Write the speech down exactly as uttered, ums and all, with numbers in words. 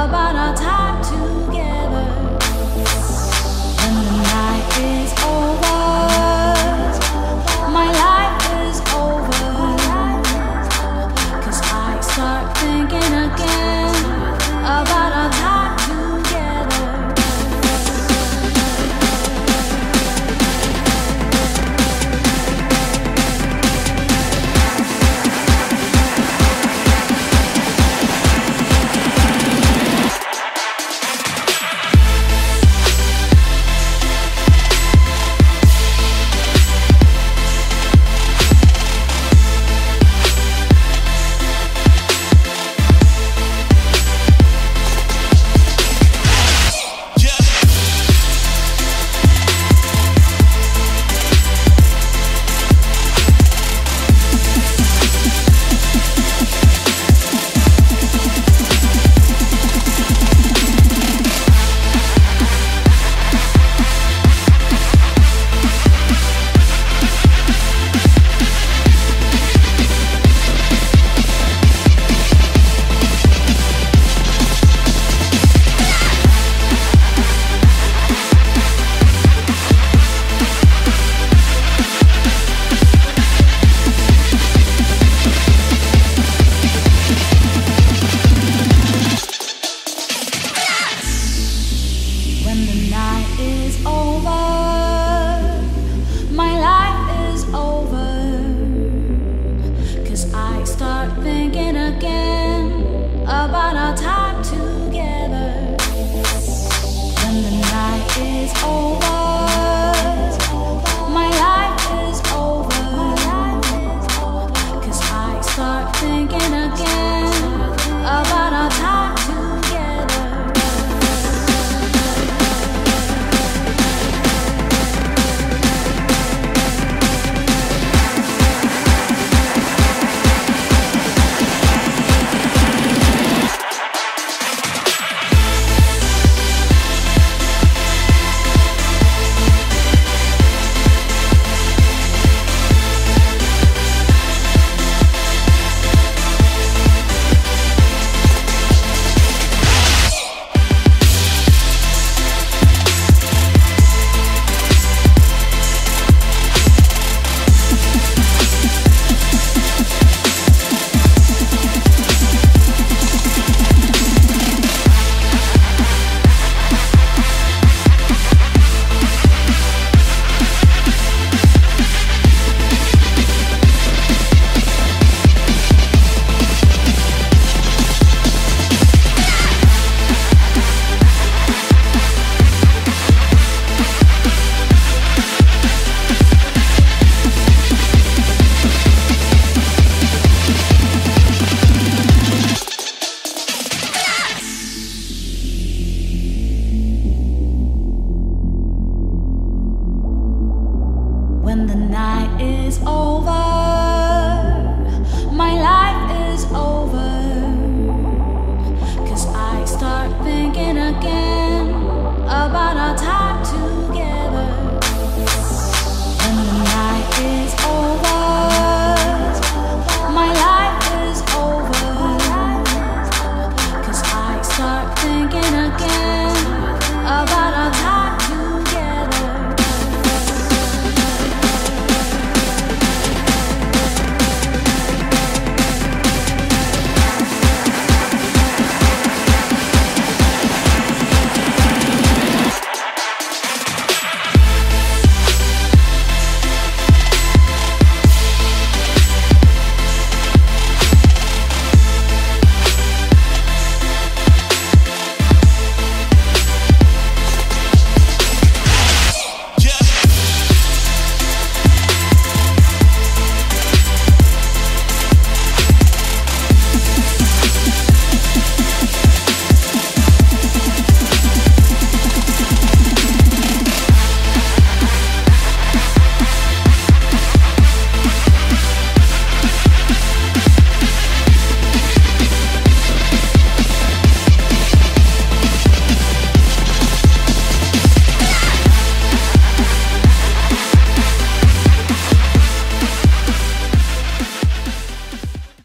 about our time together. When the night is over, my life is over, 'cause I start thinking again about our time together. When the night is over, my life is over, 'cause I start thinking again about our time together. When the night is over, my life is over, 'cause I start thinking again